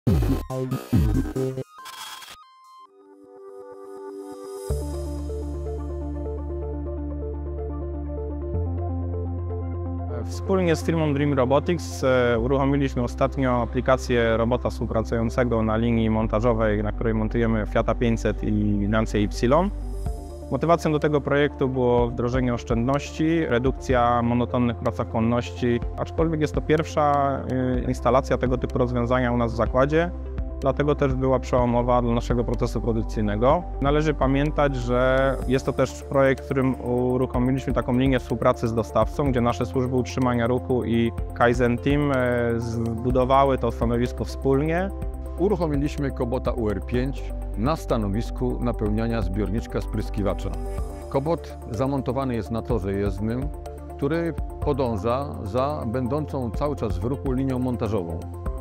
Wspólnie z firmą Dream Robotics uruchomiliśmy ostatnio aplikację robota współpracującego na linii montażowej, na której montujemy Fiata 500 i Lancia Y. Motywacją do tego projektu było wdrożenie oszczędności, redukcja monotonnych pracochłonności, aczkolwiek jest to pierwsza instalacja tego typu rozwiązania u nas w zakładzie, dlatego też była przełomowa dla naszego procesu produkcyjnego. Należy pamiętać, że jest to też projekt, w którym uruchomiliśmy taką linię współpracy z dostawcą, gdzie nasze służby utrzymania ruchu i Kaizen Team zbudowały to stanowisko wspólnie. Uruchomiliśmy Kobota UR5 na stanowisku napełniania zbiorniczka spryskiwacza. Kobot zamontowany jest na torze jezdnym, który podąża za będącą cały czas w ruchu linią montażową.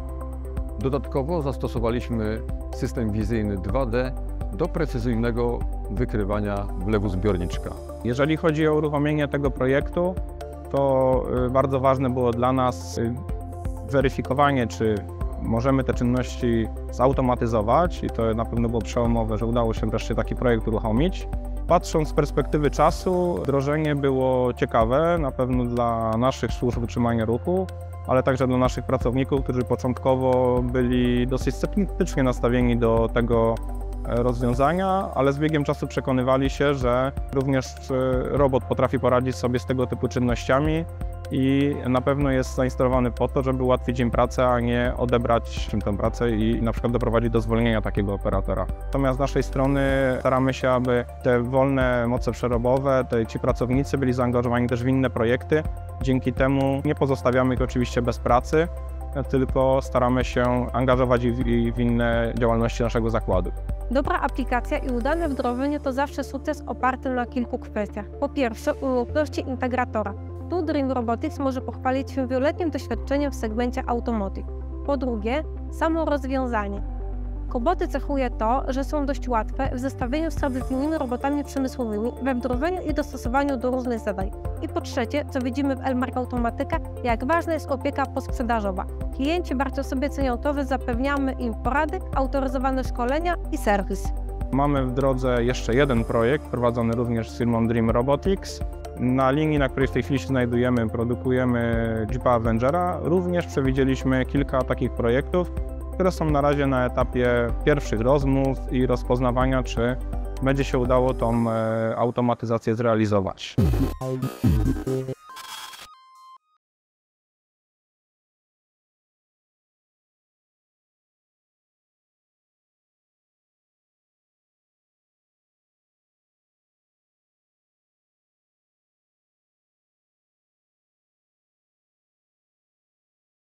Dodatkowo zastosowaliśmy system wizyjny 2D do precyzyjnego wykrywania wlewu zbiorniczka. Jeżeli chodzi o uruchomienie tego projektu, to bardzo ważne było dla nas weryfikowanie, czy możemy te czynności zautomatyzować i to na pewno było przełomowe, że udało się wreszcie taki projekt uruchomić. Patrząc z perspektywy czasu, wdrożenie było ciekawe, na pewno dla naszych służb utrzymania ruchu, ale także dla naszych pracowników, którzy początkowo byli dosyć sceptycznie nastawieni do tego rozwiązania, ale z biegiem czasu przekonywali się, że również robot potrafi poradzić sobie z tego typu czynnościami i na pewno jest zainstalowany po to, żeby ułatwić im pracę, a nie odebrać im tę pracę i na przykład doprowadzić do zwolnienia takiego operatora. Natomiast z naszej strony staramy się, aby te wolne moce przerobowe, ci pracownicy byli zaangażowani też w inne projekty. Dzięki temu nie pozostawiamy ich oczywiście bez pracy, tylko staramy się angażować ich w inne działalności naszego zakładu. Dobra aplikacja i udane wdrożenie to zawsze sukces oparty na kilku kwestiach. Po pierwsze, uufności integratora. Tu Dream Robotics może pochwalić się wieloletnim doświadczeniem w segmencie automotive. Po drugie, samo rozwiązanie. Koboty cechuje to, że są dość łatwe w zestawieniu z tradycyjnymi robotami przemysłowymi we wdrożeniu i dostosowaniu do różnych zadań. I po trzecie, co widzimy w Elmark Automatyka, jak ważna jest opieka posprzedażowa. Klienci bardzo sobie cenią to, że zapewniamy im porady, autoryzowane szkolenia i serwis. Mamy w drodze jeszcze jeden projekt, prowadzony również z firmą Dream Robotics. Na linii, na której w tej chwili się znajdujemy, produkujemy Jeepa Avengera. Również przewidzieliśmy kilka takich projektów, które są na razie na etapie pierwszych rozmów i rozpoznawania, czy będzie się udało tą automatyzację zrealizować.